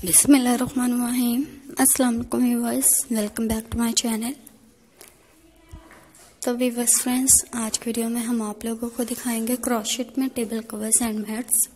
बिस्मिल्लाहिर्रहमानिर्रहीम। अस्सलाम वालेकुम viewers, welcome back to my channel. तो व्यूअर्स फ्रेंड्स, आज की वीडियो में हम आप लोगों को दिखाएंगे क्रॉशेट में table covers and mats.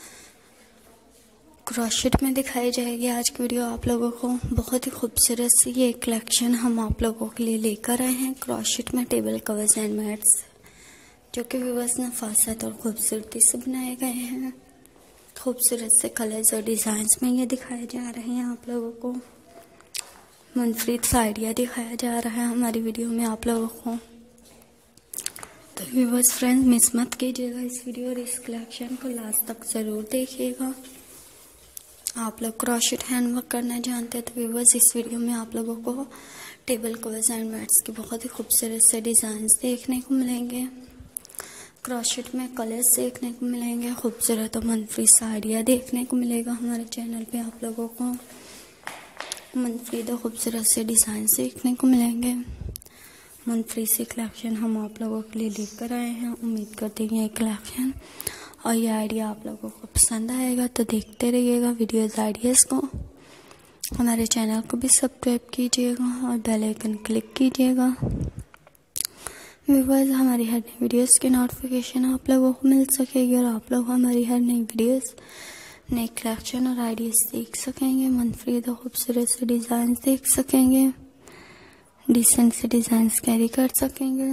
Crochet में दिखाई जाएगी आज की वीडियो आप लोगों को। बहुत ही खूबसूरत सी ये कलेक्शन हम आप लोगों के लिए लेकर आए हैं, क्रॉशेट में टेबल कवर्स एंड मैट्स, जो कि व्यूअर्स नफासत और खूबसूरती से बनाए गए हैं। खूबसूरत से कलर्स और डिज़ाइंस में ये दिखाए जा रहे हैं आप लोगों को। मुनफरिद सा आइडिया दिखाया जा रहा है हमारी वीडियो में आप लोगों को। तो व्यूअर्स फ्रेंड्स, मिस मत कीजिएगा इस वीडियो और इस कलेक्शन को लास्ट तक ज़रूर देखिएगा। आप लोग क्रॉशेट हैंडवर्क करना जानते हैं तो व्यूअर्स इस वीडियो में आप लोगों को टेबल कवर्स एंड मैट्स की बहुत ही खूबसूरत से डिज़ाइंस देखने को मिलेंगे। क्रॉशेट में कलर्स देखने को मिलेंगे, खूबसूरत और मुनफरिद सा आइडिया देखने को मिलेगा हमारे चैनल पे आप लोगों को। मुनफरिद और खूबसूरत से डिज़ाइन देखने को मिलेंगे। मुनफरिद से कलेक्शन हम आप लोगों के लिए लेकर आए हैं। उम्मीद करते हैं ये कलेक्शन और ये आइडिया आप लोगों को पसंद आएगा, तो देखते रहिएगा वीडियोज़ आइडियाज़ को। हमारे चैनल को भी सब्सक्राइब कीजिएगा और बेल आइकन क्लिक कीजिएगा। व्यूअर्स, हमारी हर नई वीडियोस की नोटिफिकेशन आप लोगों को मिल सकेगी और आप लोग हमारी हर नई वीडियोस, नई कलेक्शन और आइडियाज़ देख सकेंगे। मुनफरिद और खूबसूरत से डिज़ाइन देख सकेंगे, डिसेंट से डिज़ाइंस कैरी कर सकेंगे,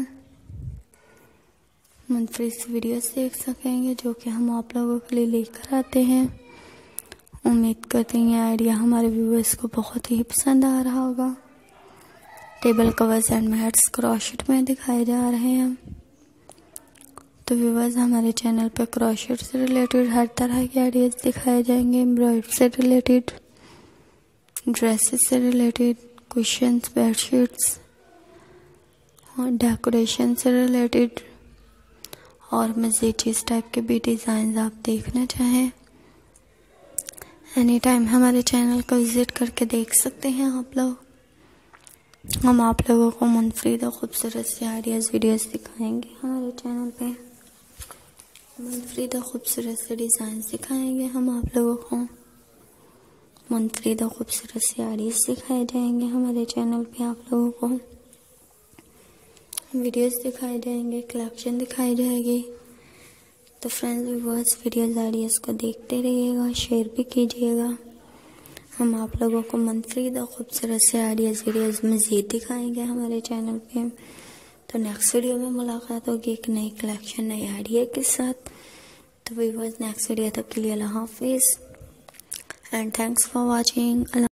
मुनफरिद से वीडियोस देख सकेंगे जो कि हम आप लोगों के लिए लेकर आते हैं। उम्मीद करते हैं ये आइडिया हमारे व्यूअर्स को बहुत ही पसंद आ रहा होगा। Table covers and mats crochet में दिखाए जा रहे हैं। तो व्यूअर्स, हमारे चैनल पर क्रॉशेट से रिलेटेड हर तरह के आइडियाज़ दिखाए जाएंगे। एम्ब्रॉयडरी से रिलेटेड, ड्रेसेस से रिलेटेड, कुशन्स, बेडशीट्स और डेकोरेशन से रिलेटेड और मज़ीद इस टाइप के भी डिज़ाइन आप देखना चाहें एनी टाइम हमारे चैनल को विज़िट करके देख सकते हैं आप लोग। हम आप लोगों को मुनफरिद और खूबसूरत से आइडियाज़ वीडियोस दिखाएंगे हमारे चैनल पे। मुनफरिद और खूबसूरत से डिज़ाइन दिखाएंगे हम आप लोगों को। मुनफरिद और खूबसूरत से आइडियाज़ दिखाए जाएंगे हमारे चैनल पे आप लोगों को। वीडियोस दिखाए जाएंगे, कलेक्शन दिखाई जाएगी। तो फ्रेंड्स व्यूअर्स, वीडियोस आइडियाज़ को देखते रहिएगा, शेयर भी कीजिएगा। हम आप लोगों को मुनफरिद और खूबसूरत से आइडियाज़ वीडियोज़ मज़ीद दिखाएंगे हमारे चैनल पे। तो नेक्स्ट वीडियो में मुलाकात होगी एक नई कलेक्शन, नए आइडिया के साथ। तो व्यूअर्स, नेक्स्ट वीडियो तक के लिए अल्लाह हाफिज़ एंड थैंक्स फॉर वॉचिंग।